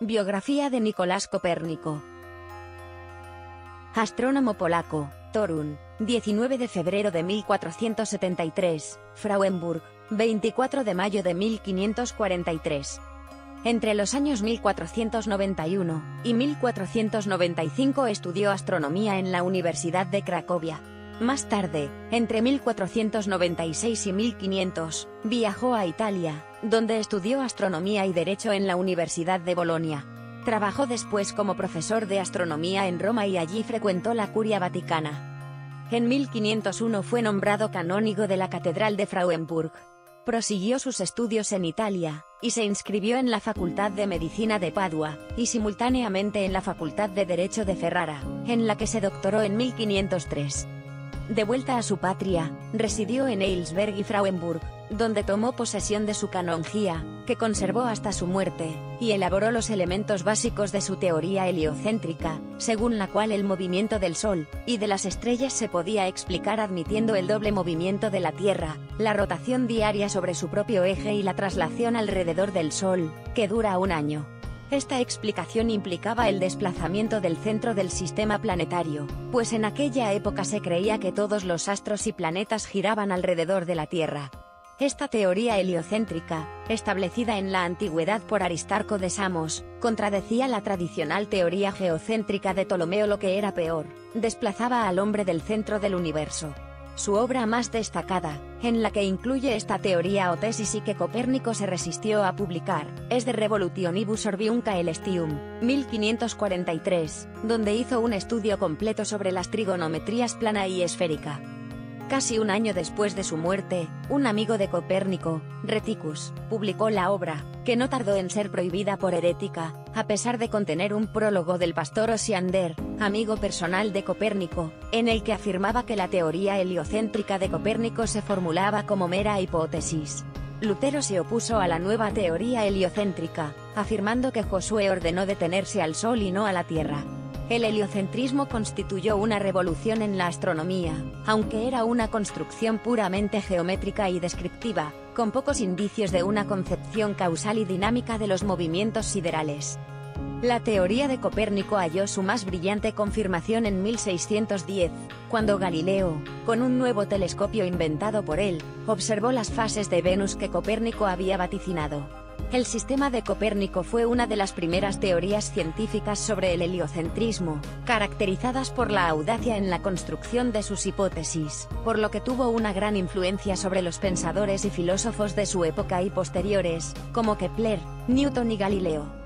Biografía de Nicolás Copérnico. Astrónomo polaco, Torun, 19 de febrero de 1473, Frauenburg, 24 de mayo de 1543. Entre los años 1491 y 1495 estudió astronomía en la Universidad de Cracovia. Más tarde, entre 1496 y 1500, viajó a Italia, donde estudió astronomía y derecho en la Universidad de Bolonia. Trabajó después como profesor de astronomía en Roma y allí frecuentó la Curia Vaticana. En 1501 fue nombrado canónigo de la Catedral de Frauenburg. Prosiguió sus estudios en Italia, y se inscribió en la Facultad de Medicina de Padua, y simultáneamente en la Facultad de Derecho de Ferrara, en la que se doctoró en 1503. De vuelta a su patria, residió en Heilsberg y Frauenburg, donde tomó posesión de su canonjía, que conservó hasta su muerte, y elaboró los elementos básicos de su teoría heliocéntrica, según la cual el movimiento del Sol y de las estrellas se podía explicar admitiendo el doble movimiento de la Tierra, la rotación diaria sobre su propio eje y la traslación alrededor del Sol, que dura un año. Esta explicación implicaba el desplazamiento del centro del sistema planetario, pues en aquella época se creía que todos los astros y planetas giraban alrededor de la Tierra. Esta teoría heliocéntrica, establecida en la antigüedad por Aristarco de Samos, contradecía la tradicional teoría geocéntrica de Ptolomeo, lo que era peor, desplazaba al hombre del centro del universo. Su obra más destacada, en la que incluye esta teoría o tesis y que Copérnico se resistió a publicar, es De Revolutionibus Orbium Caelestium, 1543, donde hizo un estudio completo sobre las trigonometrías plana y esférica. Casi un año después de su muerte, un amigo de Copérnico, Reticus, publicó la obra, que no tardó en ser prohibida por herética, a pesar de contener un prólogo del pastor Osiander, amigo personal de Copérnico, en el que afirmaba que la teoría heliocéntrica de Copérnico se formulaba como mera hipótesis. Lutero se opuso a la nueva teoría heliocéntrica, afirmando que Josué ordenó detenerse al Sol y no a la Tierra. El heliocentrismo constituyó una revolución en la astronomía, aunque era una construcción puramente geométrica y descriptiva, con pocos indicios de una concepción causal y dinámica de los movimientos siderales. La teoría de Copérnico halló su más brillante confirmación en 1610, cuando Galileo, con un nuevo telescopio inventado por él, observó las fases de Venus que Copérnico había vaticinado. El sistema de Copérnico fue una de las primeras teorías científicas sobre el heliocentrismo, caracterizadas por la audacia en la construcción de sus hipótesis, por lo que tuvo una gran influencia sobre los pensadores y filósofos de su época y posteriores, como Kepler, Newton y Galileo.